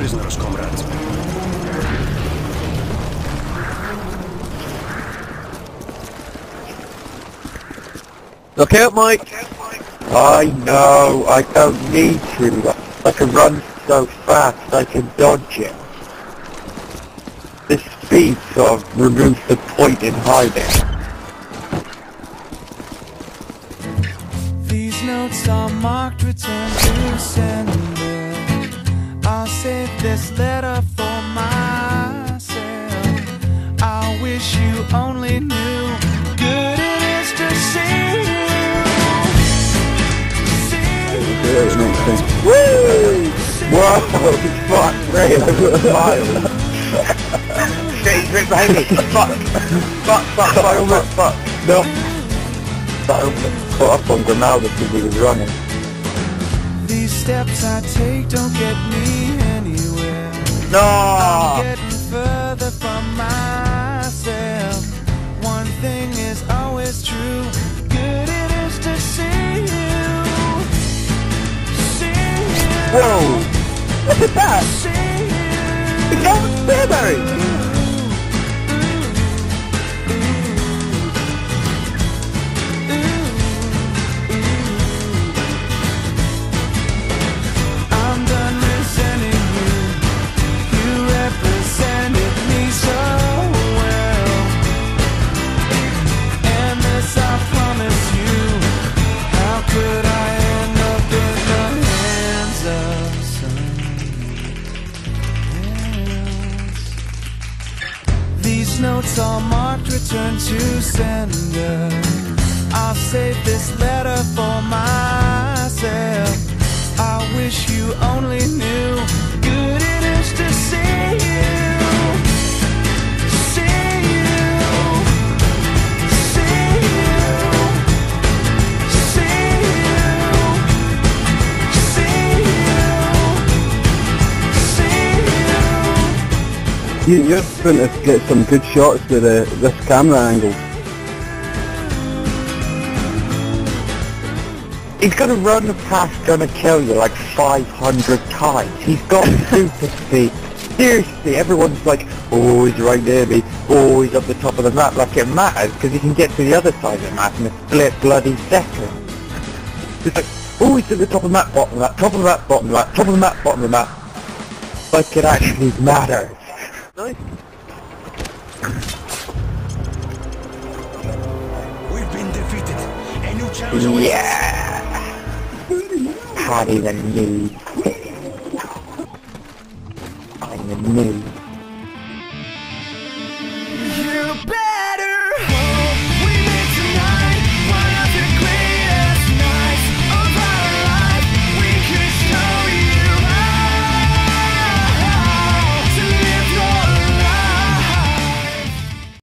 prisoners, comrades. Look out, Mike! I know, I don't need to. I can run so fast I can dodge it. This speed sort of removes the point in hiding. These notes are marked return to sender. I'll save this letter for myself. I wish you only knew good it is to see you. Woo! Whoa, fuck, Ray, I got a smile. He's right behind me! Fuck! Fuck! No. That caught up on Grimaldi because he was running. These steps I take don't get me anywhere. No! I'm getting further from myself. One thing is always true. Good it is to see you. See you. Whoa! Look at that! See you. It's Elvis Fairbury! I'm done resenting you. You represented me so well. And this I promise you. How could I end up in the hands of someone else? These notes are marked return to sender. I'll save this letter for myself. I wish you only knew good it is to see you. See you. See you. See you. See you. See you. You're going to get some good shots with this camera angle. He's gonna run past, gonna kill you like 500 times. He's got super speed. Seriously, everyone's like, oh, he's right near me. Oh, he's up the top of the map. Like it matters, because he can get to the other side of the map in a split bloody second. It's like, oh, he's at the top of the map, bottom of the map, top of the map, bottom of the map, top of the map, bottom of the map. Like it actually matters. Nice. We've been defeated. A new challenge awaits. Yeah! Patty the knee. I'm the knee.